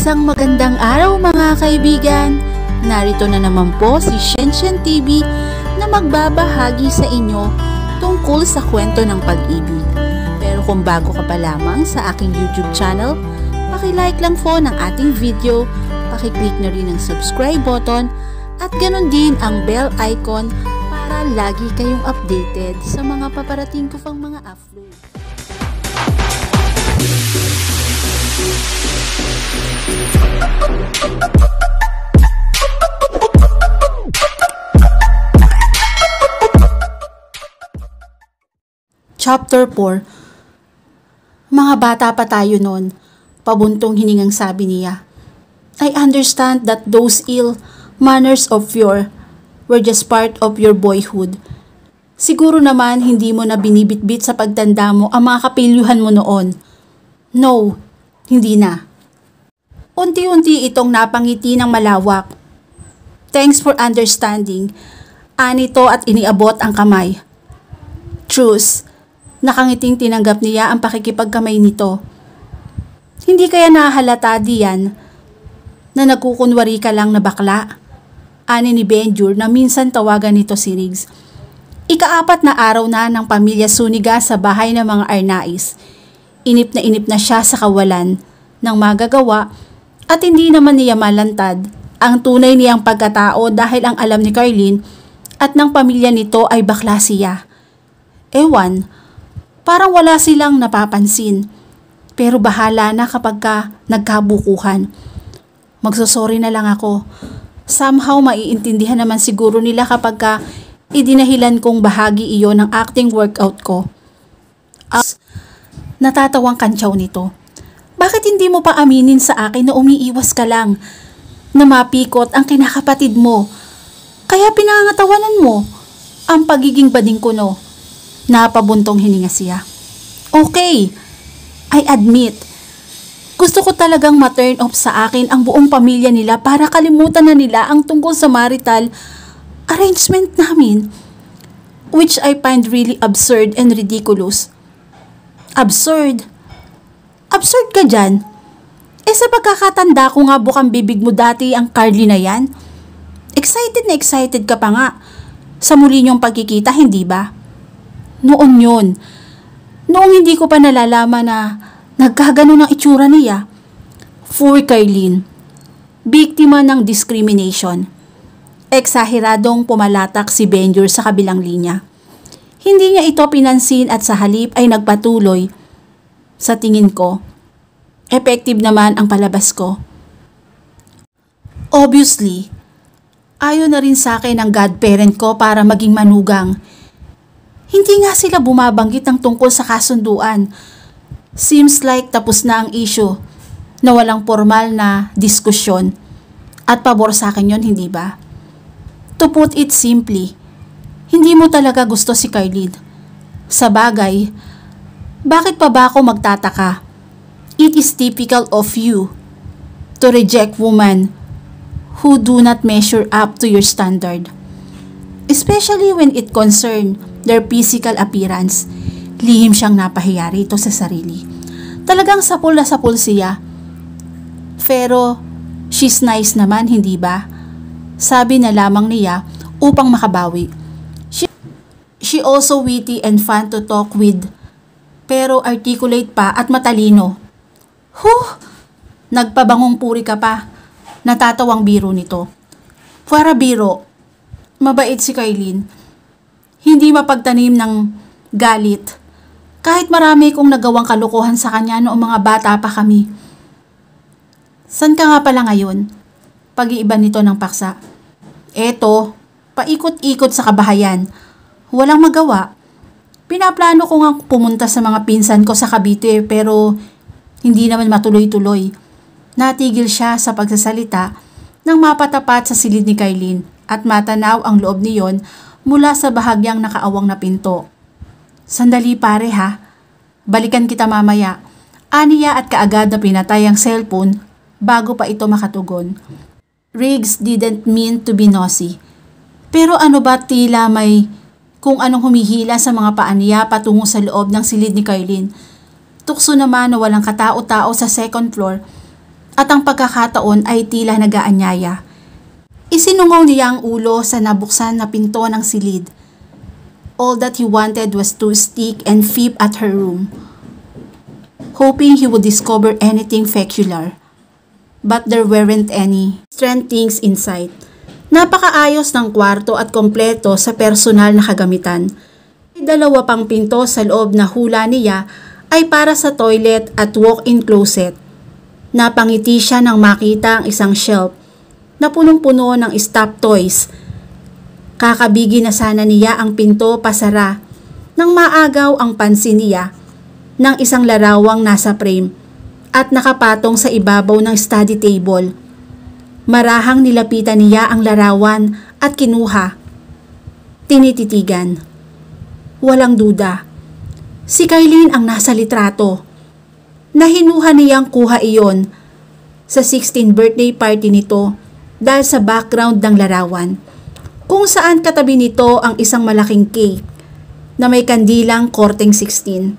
Isang magandang araw mga kaibigan! Narito na naman po si Shenshen TV na magbabahagi sa inyo tungkol sa kwento ng pag-ibig. Pero kung bago ka pa lamang sa aking YouTube channel, paki-like lang po ng ating video, paki-click na rin ang subscribe button at ganun din ang bell icon para lagi kayong updated sa mga paparating ko pang mga upload. Chapter 4. Mga bata pa tayo noon, pabuntong hiningang sabi niya. I understand that those ill manners of yours were just part of your boyhood. Siguro naman hindi mo na binibitbit sa pagtanda mo ang mga kapilyuhan mo noon. No, hindi na. Unti-unti itong napangiti ng malawak. Thanks for understanding. Anito at iniabot ang kamay. Truce. Nakangiting tinanggap niya ang pakikipagkamay nito. Hindi kaya nahahalata diyan na nagkukunwari ka lang na bakla? Ani ni Benjur na minsan tawagan nito si Riggs. Ika-4 na araw na ng pamilya Suniga sa bahay ng mga Arnaiz. Inip na siya sa kawalan ng magagawa at hindi naman niya malantad ang tunay niyang pagkatao dahil ang alam ni Carlene at ng pamilya nito ay bakla siya. Ewan, parang wala silang napapansin. Pero bahala na kapag nagkabukuhan. Magsosorry na lang ako. Somehow maiintindihan naman siguro nila kapag idinahilan kong bahagi iyon ng acting workout ko. Natatawang kantsaw nito. Bakit hindi mo pa aminin sa akin na umiiwas ka lang? Na mapikot ang kinakapatid mo. Kaya pinangatawanan mo ang pagiging bading kuno. Napabuntong hininga siya. Okay, I admit. Gusto ko talagang ma-turn off sa akin ang buong pamilya nila para kalimutan na nila ang tungkol sa marital arrangement namin. Which I find really absurd and ridiculous. Absurd? Absurd ka dyan? Sa pagkakatanda ko nga bukang bibig mo dati ang Carly na yan. Excited na excited ka pa nga sa muli niyong pagkikita, hindi ba? Noon yun. Noong hindi ko pa nalalaman na nagkagano ng itsura niya. Poor Carlene. Biktima ng discrimination. Eksaheradong pumalatak si Benjur sa kabilang linya. Hindi niya ito pinansin at sa halip ay nagpatuloy. Sa tingin ko, effective naman ang palabas ko. Obviously, ayaw na rin sa akin ang godparent ko para maging manugang. Hindi nga sila bumabanggit ng tungkol sa kasunduan. Seems like tapos na ang issue na walang formal na diskusyon. At pabor sa akin yun, hindi ba? To put it simply, hindi mo talaga gusto si Carlene. Sa bagay, bakit pa ba ako magtataka? It is typical of you to reject women who do not measure up to your standard. Especially when it concerns their physical appearance. Lihim siyang napahiya rito sa sarili. Talagang sapul na sapul siya. Pero, she's nice naman, hindi ba? Sabi na lamang niya upang makabawi. She also witty and fun to talk with. Pero articulate pa at matalino. Nagpabangong puri ka pa. Natatawang biro nito. Para biro, mabait si Carlene. Hindi mapagtanim ng galit. Kahit marami kong nagawang kalokohan sa kanya noong mga bata pa kami. San ka nga pala ngayon? Pag-iiba nito ng paksa. Eto, paikot-ikot sa kabahayan. Walang magawa. Pinaplano ko nga pumunta sa mga pinsan ko sa Cavite pero hindi naman matuloy-tuloy. Natigil siya sa pagsasalita nang mapatapat sa silid ni Carlene at matanaw ang loob niyon mula sa bahagyang nakaawang na pinto. Sandali pare ha, balikan kita mamaya. Aniya at kaagad na pinatay ang cellphone bago pa ito makatugon. Riggs didn't mean to be nosy. Pero ano ba tila may kung anong humihila sa mga paa niya patungo sa loob ng silid ni Carlene. Tukso naman na walang katao-tao sa second floor at ang pagkakataon ay tila nagaanyaya. Isinungaw niya ang ulo sa nabuksan na pinto ng silid. All that he wanted was to stick and peep at her room, hoping he would discover anything peculiar. But there weren't any strange things in sight. Napakaayos ng kwarto at kompleto sa personal na kagamitan. May 2 pang pinto sa loob na hula niya ay para sa toilet at walk-in closet. Napangiti siya nang makita ang isang shelf na punong-puno ng stuffed toys. Kakabigi na sana niya ang pinto pasara nang maagaw ang pansin niya ng isang larawang nasa frame at nakapatong sa ibabaw ng study table. Marahang nilapitan niya ang larawan at kinuha. Tinititigan. Walang duda. Si Kylene ang nasa litrato. Nahinuha niyang kuha iyon sa 16th birthday party nito dahil sa background ng larawan, kung saan katabi nito ang isang malaking cake na may kandilang korteng 16.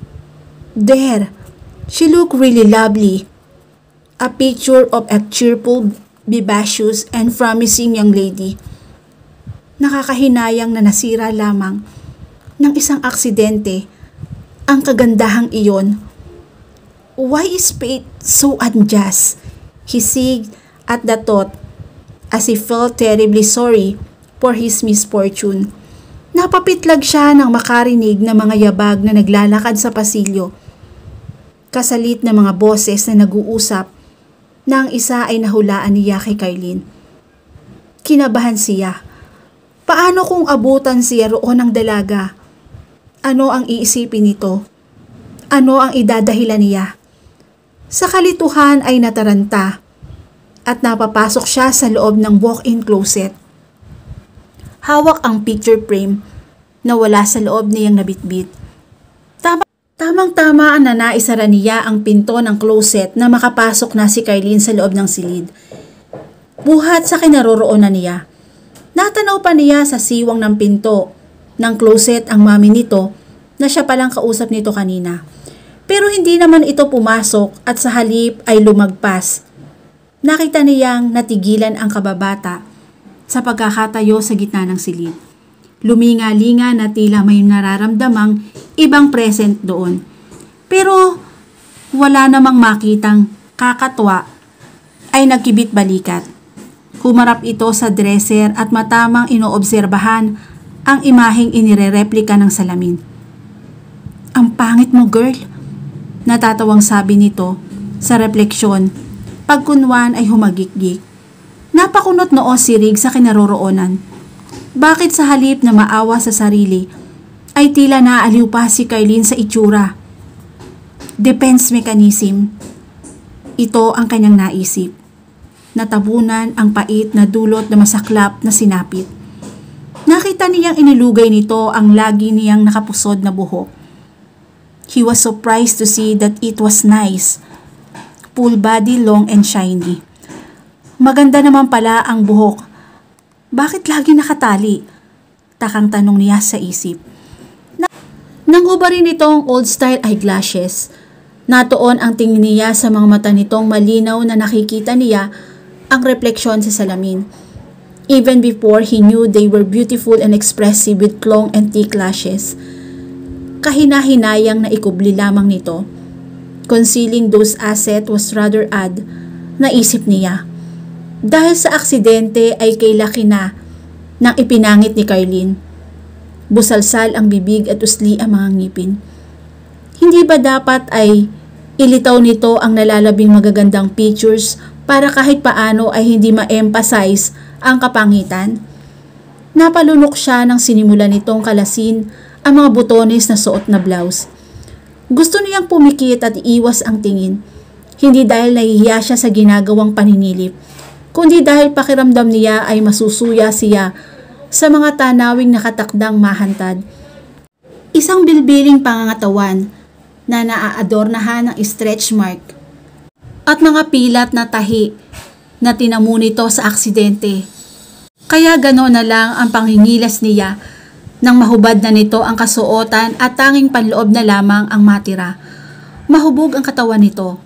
There, she looked really lovely. A picture of a cheerful, vivacious, and promising young lady. Nakakahinayang na nasira lamang ng isang aksidente ang kagandahang iyon. Why is fate so unjust? He sighed at the thought as he felt terribly sorry for his misfortune. Napapitlag siya nang makarinig ng mga yabag na naglalakad sa pasilyo. Kasalit na mga boses na nag-uusap na ang isa ay nahulaan niya kay Kylene. Kinabahan siya. Paano kung abutan siya roon ng dalaga? Ano ang iisipin nito? Ano ang idadahilan niya? Sa kalituhan ay nataranta at napapasok siya sa loob ng walk-in closet. Hawak ang picture frame na wala sa loob niyang nabitbit. Tamang-tama ang naisara niya ang pinto ng closet na makapasok na si Kylene sa loob ng silid. Buhat sa kinaroroonan niya. Natanaw pa niya sa siwang ng pinto ng closet ang mami nito na siya palang kausap nito kanina. Pero hindi naman ito pumasok at sa halip ay lumagpas. Nakita niyang natigilan ang kababata sa pagkakatayo sa gitna ng silid. Luminga-linga na tila may nararamdamang ibang present doon. Pero wala namang makitang kakatwa ay nagkibit balikat. Humarap ito sa dresser at matamang inoobserbahan ang imaheng inirereplika ng salamin. Ang pangit mo, girl, natatawang sabi nito sa refleksyon. Pagkunwan ay humagikgik. Napakunot noo si Rig sa kinaroroonan. Bakit sa halip na maawa sa sarili, ay tila naaaliw pa si Kylene sa itsura? Defense mechanism. Ito ang kanyang naisip. Natabunan ang pait na dulot na masaklap na sinapit. Nakita niyang inilugay nito ang lagi niyang nakapusod na buhok. He was surprised to see that it was nice. Full body, long and shiny. Maganda naman pala ang buhok. Bakit lagi nakatali? Takang tanong niya sa isip. Nang hubarin nitong old style eyeglasses, natuon ang tingin niya sa mga mata nitong malinaw na nakikita niya ang refleksyon sa salamin. Even before he knew they were beautiful and expressive with long and thick lashes. Kahina-hinayang na ikubli lamang nito. Concealing those assets was rather odd, naisip niya. Dahil sa aksidente ay kay laki na nang ipinangit ni Kylene. Busalsal ang bibig at usli ang mga ngipin. Hindi ba dapat ay ilitaw nito ang nalalabing magagandang pictures para kahit paano ay hindi ma-emphasize ang kapangitan? Napalunok siya nang sinimula nitong kalasin ang mga butones na suot na blouse. Gusto niyang pumikit at iwas ang tingin, hindi dahil nahihiya siya sa ginagawang paninilip, kundi dahil pakiramdam niya ay masusuya siya sa mga tanawing nakatakdang mahantad. Isang bilbiling pangangatawan na naaadornahan ng stretch mark at mga pilat na tahi na tinamu nito sa aksidente. Kaya gano'n na lang ang panghingilas niya nang mahubad na nito ang kasuotan at tanging panloob na lamang ang matira. Mahubog ang katawan nito.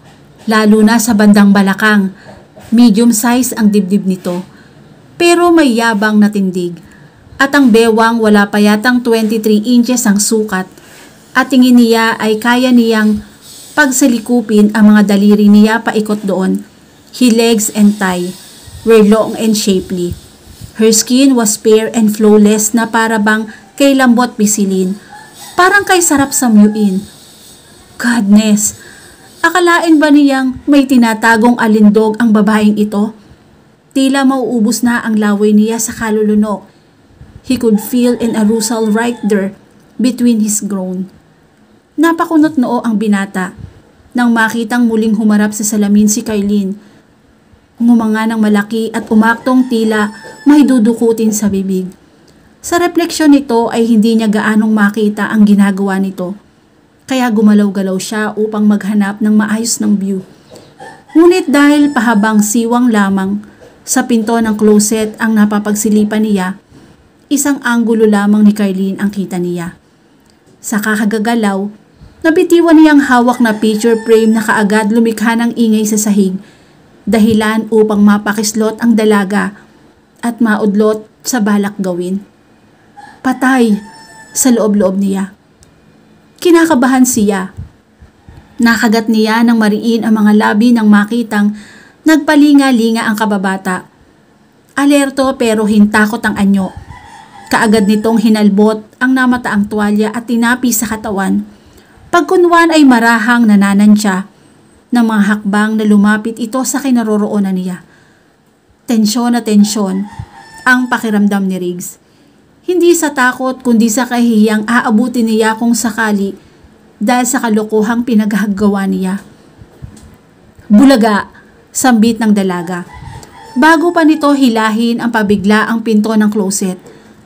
lalo na sa bandang balakang. Medium size ang dibdib nito, pero may yabang na tindig. At ang bewang wala pa yatang 23 inches ang sukat, at tingin niya ay kaya niyang pagsalikupin ang mga daliri niya paikot doon. Her legs and thigh were long and shapely. Her skin was fair and flawless na para bang kay lambot pisilin, parang kay sarap samyuin. Goodness! Akalain ba niyang may tinatagong alindog ang babaeng ito? Tila mauubos na ang laway niya sa kalulunok. He could feel an arousal right there between his groin. Napakunot noo ang binata nang makitang muling humarap sa salamin si Kylene. Ngumanga ng malaki at umaktong tila may dudukutin sa bibig. Sa refleksyon nito ay hindi niya gaanong makita ang ginagawa nito. Kaya gumalaw-galaw siya upang maghanap ng maayos ng view. Ngunit dahil pahabang siwang lamang sa pinto ng closet ang napapagsilipan niya, isang anggulo lamang ni Kylene ang kita niya. Sa kakagagalaw, nabitiwan niyang hawak na picture frame na kaagad lumikha ng ingay sa sahig, dahilan upang mapakislot ang dalaga at maudlot sa balak gawin. Patay sa loob-loob niya. Kinakabahan siya. Nakagat niya ng mariin ang mga labi nang makitang nagpalinga-linga ang kababata. Alerto pero hintakot ang anyo. Kaagad nitong hinalbot ang namataang tuwalya at tinapi sa katawan. Pagkunwan ay marahang nananansya ng mga hakbang na lumapit ito sa kinaroroonan niya. Tensyon na tensyon ang pakiramdam ni Riggs. Hindi sa takot kundi sa kahiyang aabutin niya kung sakali dahil sa kalokohang pinaghagawa niya. Bulaga, sambit ng dalaga. Bago pa nito hilahin ang pabigla ang pinto ng closet.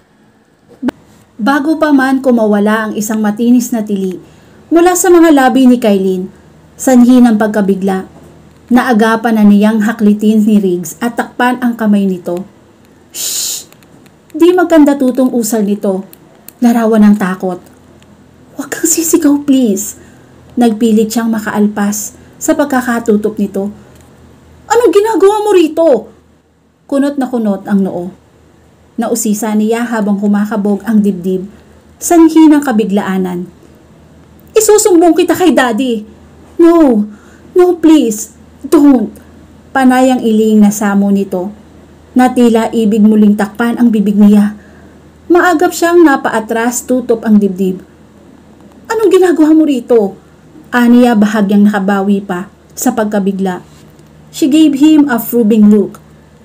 Bago pa man kumawala ang isang matinis na tili mula sa mga labi ni Kylene, sanhi ng pagkabigla, naagapan na niyang haklitin ni Riggs at takpan ang kamay nito. Shh! Di maganda tutong usal nito. Larawan ng takot. Huwag kang sisigaw please. Nagpilit siyang makaalpas sa pagkakatutok nito. Anong ginagawa mo rito? Kunot na kunot ang noo. Nausisa niya habang kumakabog ang dibdib, sanhi ng kabiglaanan. Isusumbong kita kay daddy. No, no please, don't. Panayang iling na samo nito, na tila ibig muling takpan ang bibig niya. Maagap siyang napaatras tutop ang dibdib. Anong ginagawa mo rito? Aniya bahagyang nakabawi pa sa pagkabigla. She gave him a probing look.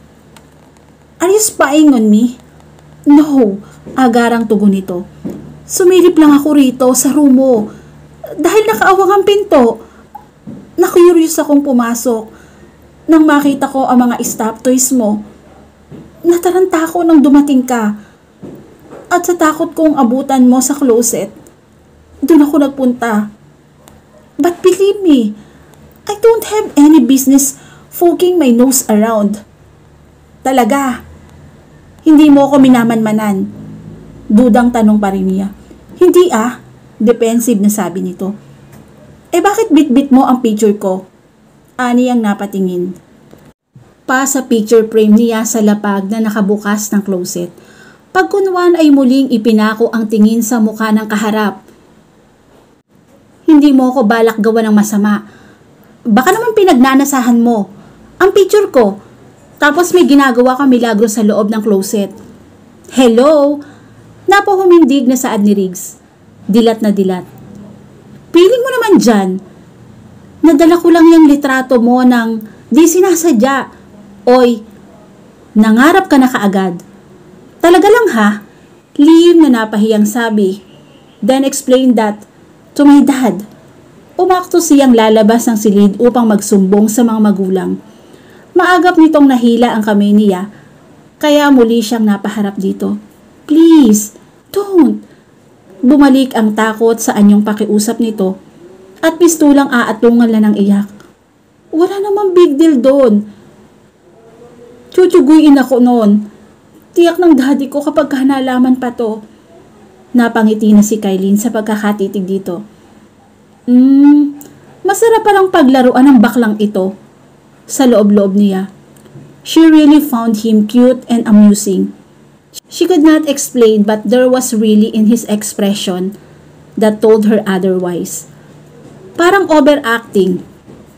Are you spying on me? No, agarang tugon nito. Sumilip lang ako rito sa room mo. Dahil nakaawang ang pinto. Nakurious akong pumasok. Nang makita ko ang mga stop toys mo, nataranta ako nang dumating ka. At sa takot kong abutan mo sa closet, doon ako nagpunta. But believe me, I don't have any business poking my nose around. Talaga, hindi mo ako minamanmanan. Dudang tanong pa rin niya. Hindi defensive na sabi nito. Eh bakit bitbit mo ang picture ko? Ani ang napatingin pa sa picture frame niya sa lapag na nakabukas ng closet. Pagkunwan ay muling ipinako ang tingin sa mukha ng kaharap. Hindi mo ko balak gawa ng masama. Baka naman pinagnanasahan mo ang picture ko, tapos may ginagawa ka milagro sa loob ng closet. Hello? Napahumindig na saad ni Riggs. Dilat na dilat. Piling mo naman dyan. Nadala ko lang yung litrato mo ng di sinasadya. Oy, nangarap ka na kaagad. Talaga lang ha? Lihim na napahiyang sabi. Then explain that to my dad. Umakto siyang lalabas ng silid upang magsumbong sa mga magulang. Maagap nitong nahila ang kamay niya, kaya muli siyang napaharap dito. Please, don't. Bumalik ang takot sa anyong pakiusap nito at pistulang aatungan lang ng iyak. Wala namang big deal doon. Chuchuguin ako noon. Tiyak ng daddy ko kapag nalaman pa to. Napangiti na si Kylene sa pagkakatitig dito. Masarap parang paglaruan ng baklang ito. Sa loob-loob niya. She really found him cute and amusing. She could not explain but there was really in his expression that told her otherwise. Parang overacting.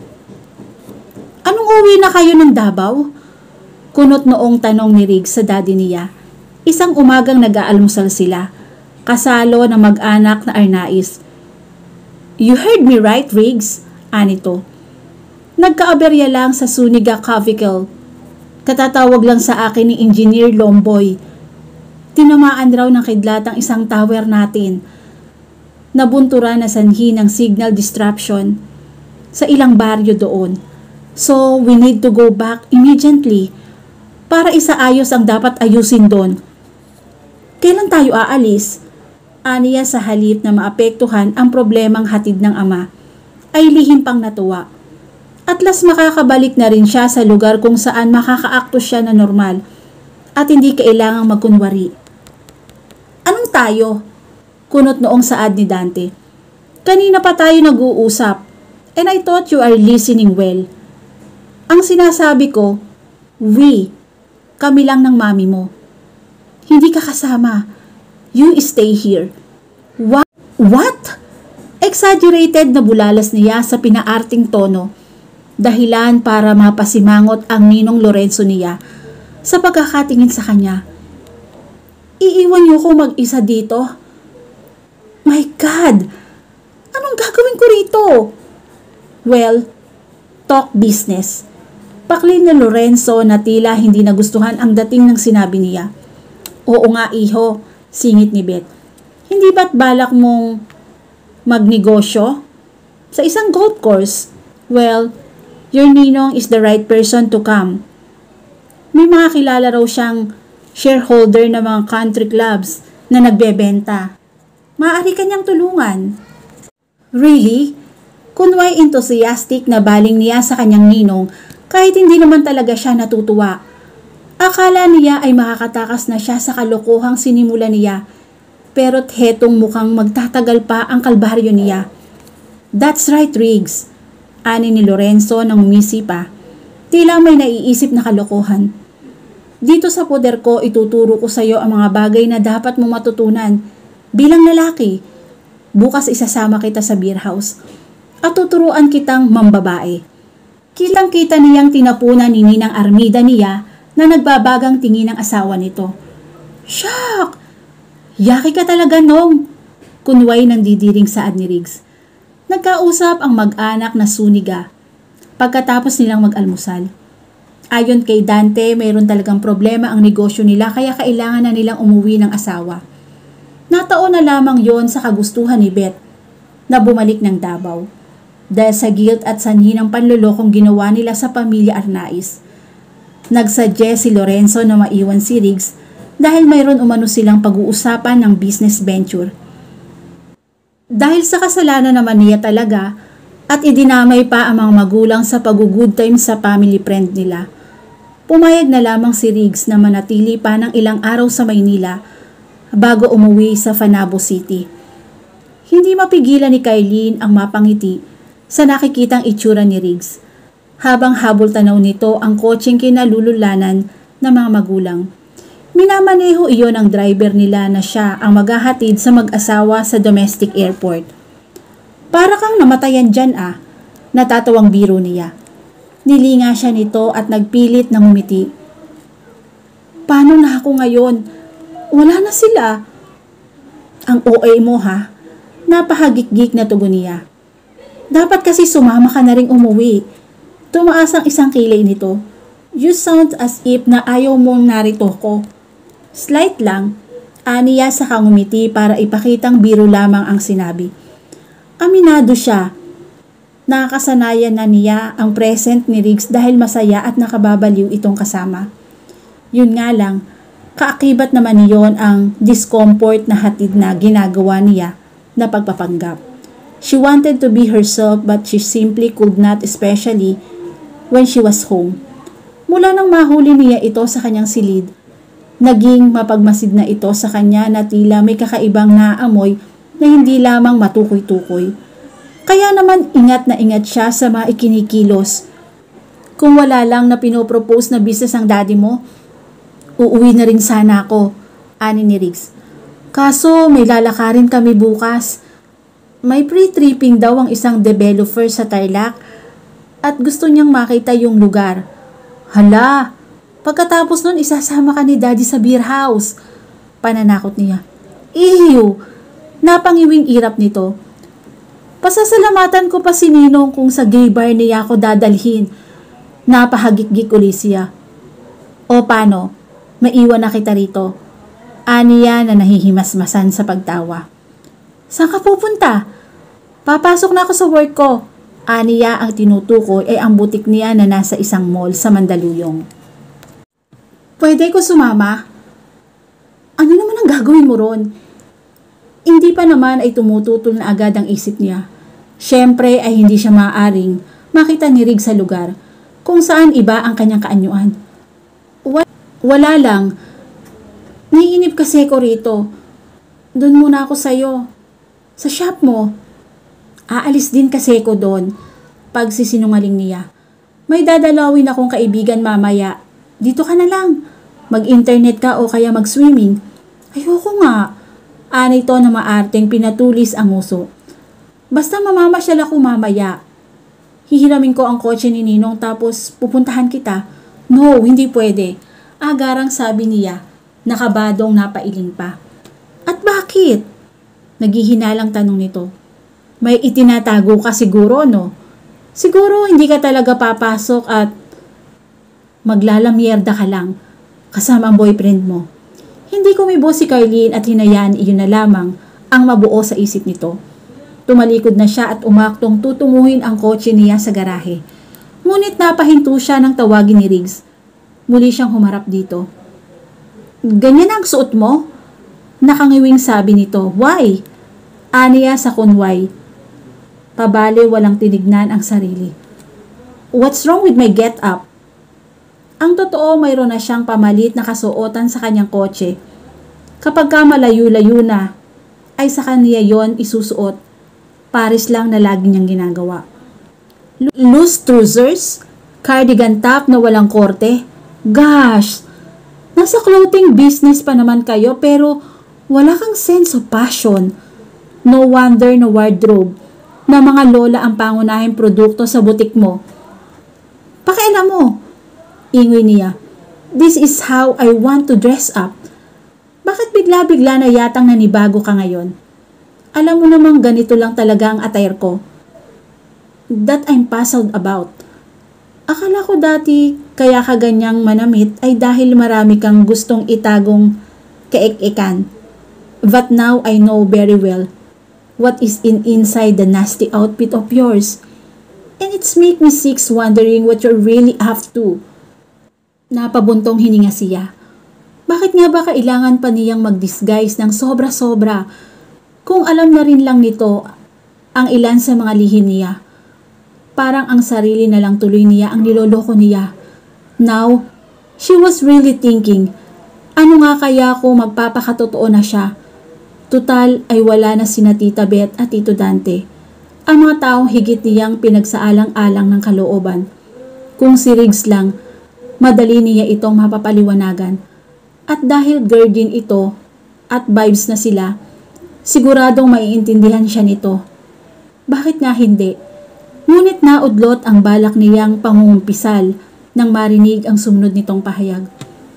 Anong uwi na kayo ng Davao? Kunot noong tanong ni Riggs sa daddy niya. Isang umagang nag-aalmusal sila. Kasalo na mag-anak na Arnaiz. You heard me right, Riggs? Anito. Nagka-aberya lang sa Suniga Cavicle. Katatawag lang sa akin ni Engineer Lomboy. Tinamaan raw ng kidlat ang isang tower natin. Nabuntura na sanhi ng signal disruption sa ilang baryo doon. So, we need to go back immediately para isaayos ang dapat ayusin doon. Kailan tayo aalis? Aniya sa halip na maapektuhan ang problemang hatid ng ama, ay lihim pang natuwa. At las makakabalik na rin siya sa lugar kung saan makakaakto siya na normal at hindi kailangang magkunwari. Anong tayo? Kunot noong saad ni Dante. Kanina pa tayo nag-uusap and I thought you are listening well. Ang sinasabi ko, kami lang ng mami mo. Hindi ka kasama. You stay here. What? Exaggerated na bulalas niya sa pinaarting tono. Dahilan para mapasimangot ang ninong Lorenzo niya sa pagkakatingin sa kanya. Iiwan niyo ko mag-isa dito? My God! Anong gagawin ko rito? Well, talk business. Paklin ni Lorenzo na tila hindi nagustuhan ang dating ng sinabi niya. Oo nga iho, singit ni Beth. Hindi ba't balak mong magnegosyo? Sa isang golf course? Well, your ninong is the right person to come. May mga kilala raw siyang shareholder ng mga country clubs na nagbebenta. Maaari kanyang tulungan. Really? Kunway enthusiastic na baling niya sa kanyang ninong kahit hindi naman talaga siya natutuwa. Akala niya ay makakatakas na siya sa kalokohang sinimula niya. Pero't hetong mukhang magtatagal pa ang kalbaryo niya. That's right, Riggs. Ani ni Lorenzo nang umisi pa. Tila may naiisip na kalokohan. Dito sa poder ko, ituturo ko sa iyo ang mga bagay na dapat mo matutunan. Bilang lalaki, bukas isasama kita sa beer house at tuturuan kitang mambabae. Kitang-kita niyang tinapunan ni Ninang Armida niya na nagbabagang tingin ng asawa nito. Shock! Yaki ka talaga nong! Kunway ng didiring saad ni Riggs. Nagkausap ang mag-anak na Suniga pagkatapos nilang mag-almusal. Ayon kay Dante, mayroon talagang problema ang negosyo nila kaya kailangan na nilang umuwi ng asawa. Nataon na lamang yon sa kagustuhan ni Beth na bumalik ng Davao. Dahil sa guilt at sanhi ng panlulokong ginawa nila sa pamilya Arnaiz. Nagsuggest si Lorenzo na maiwan si Riggs dahil mayroon umano silang pag-uusapan ng business venture. Dahil sa kasalanan naman niya talaga at idinamay pa ang mga magulang sa pag-good time sa family friend nila. Pumayag na lamang si Riggs na manatili pa ng ilang araw sa Maynila bago umuwi sa Fanabo City. Hindi mapigilan ni Kailin ang mapangiti sa nakikitang itsura ni Riggs, habang habol tanaw nito ang kotseng kinalululanan ng mga magulang. Minamaneho iyon ang driver nila na siya ang maghahatid sa mag-asawa sa domestic airport. Para kang namatayan dyan natatawang biro niya. Nilinga siya nito at nagpilit na ngumiti. Paano na ako ngayon? Wala na sila. Ang OA mo Napahagik-gik na tugon niya. Dapat kasi sumama ka na ring umuwi. Tumaas ang isang kilay nito. You sound as if na ayaw mong narito ko. Slight lang, aniya sa kangumiti para ipakitang biro lamang ang sinabi. Aminado siya. Nakakasanayan na niya ang present ni Riggs dahil masaya at nakababaliw itong kasama. Yun nga lang, kaakibat naman niyon ang discomfort na hatid na ginagawa niya na pagpapanggap. She wanted to be herself but she simply could not, especially when she was home. Mula nang mahuli niya ito sa kanyang silid, naging mapagmasid na ito sa kanya na tila may kakaibang naamoy na hindi lamang matukoy-tukoy, Kaya naman ingat na ingat siya sa mga ikinikilos. Kung wala lang na pinopropose na business ang daddy mo, uuwi na rin sana ako, ani ni Riggs. Kaso may lalakarin kami bukas. May pre-tripping daw ang isang developer sa Tarlac at gusto niyang makita yung lugar. Hala, pagkatapos nun isasama ka ni daddy sa beer house. Pananakot niya. Ihiw, napangiwing irap nito. Pasasalamatan ko pa si Ninong kung sa gay bar niya ako dadalhin. Napahagik-gik uli siya. O paano, maiwan na kita rito. Aniya na nahihimasmasan sa pagtawa. Saan ka pupunta? Papasok na ako sa work ko. Aniya ang tinutukoy ay ang butik niya na nasa isang mall sa Mandaluyong. Pwede ko sumama? Ano naman ang gagawin mo ron? Hindi pa naman ay tumututol na agad ang isip niya. Siyempre ay hindi siya maaaring makita ni Riggs sa lugar kung saan iba ang kanyang kaanyuan. Wala lang. Naiinip kasi ko rito. Doon muna ako sa'yo. Sa shop mo. Aalis din kasi ko doon. Pagsisinungaling niya. May dadalawin akong kaibigan mamaya. Dito ka na lang. Mag-internet ka o kaya mag-swimming. Ayoko nga. Anay to na maarteng pinatulis ang uso. Basta mamamasyal ako mamaya. Hihiramin ko ang kotse ni Ninong tapos pupuntahan kita. No, hindi pwede. Agarang sabi niya. Nakabadong napailing pa. At bakit? Naghihinalang tanong nito. May itinatago ka siguro, no? Siguro hindi ka talaga papasok at maglalamyerda ka lang kasama ang boyfriend mo. Hindi kumibo si Carlene at hinayaan iyon na lamang ang mabuo sa isip nito. Tumalikod na siya at umaktong tutunguhin ang kotse niya sa garahe. Ngunit napahinto siya ng tawagin ni Riggs. Muli siyang humarap dito. Ganyan ang suot mo? Nakangiwing sabi nito. Why? Aniya sa kunway. Pabale walang tinignan ang sarili. What's wrong with my get up? Ang totoo mayroon na siyang pamalit na kasuotan sa kanyang kotse. Kapag ka malayo-layo na, ay sa kanya yon isusuot. Paris lang na lagi niyang ginagawa. Loose trousers? Cardigan top na walang korte? Gosh! Nasa clothing business pa naman kayo pero wala kang sense of passion. No wonder na wardrobe na mga lola ang pangunahing produkto sa butik mo. Pakialam mo, ingoy niya. This is how I want to dress up. Bakit bigla-bigla na yatang nanibago ka ngayon? Alam mo namang ganito lang talaga ang attire ko. That I'm puzzled about. Akala ko dati kaya ka ganyang manamit ay dahil marami kang gustong itagong kaek-ekan. But now I know very well what is inside the nasty outfit of yours. And it's make me sick wondering what you're really up to. Napabuntong hininga siya. Bakit nga ba kailangan pa niyang mag-disguise ng sobra-sobra kung alam na rin lang nito ang ilan sa mga lihim niya? Parang ang sarili na lang tuloy niya ang niloloko niya. Now, she was really thinking, ano nga kaya kung magpapakatotoo na siya? Tutal ay wala na sina Tita Beth at Tito Dante. Ang mga taong higit niyang pinagsaalang-alang ng kalooban. Kung si Riggs lang, madali niya itong mapapaliwanagan. At dahil guardian ito at vibes na sila, siguradong maiintindihan siya nito. Bakit nga hindi? Ngunit naudlot ang balak niyang pangungumpisal nang marinig ang sumunod nitong pahayag.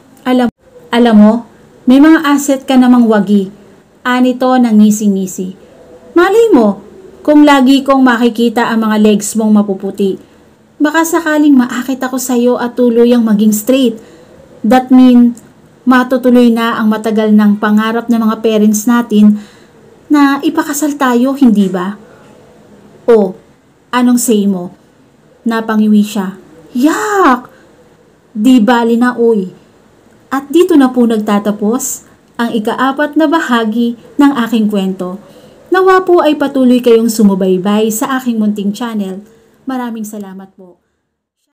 Alam mo, may mga asset ka namang wagi. Anito ng ngisi-ngisi. Malay mo, kung lagi kong makikita ang mga legs mong mapuputi, baka sakaling maakit ako sa iyo at tuluyang maging straight. That mean, matutuloy na ang matagal ng pangarap ng mga parents natin na ipakasal tayo, hindi ba? O, anong say mo? Napangiwi siya. Yak! Di bali na uy. At dito na po nagtatapos ang ika-4 na bahagi ng aking kwento. Nawa po ay patuloy kayong sumubaybay sa aking munting channel. Maraming salamat po.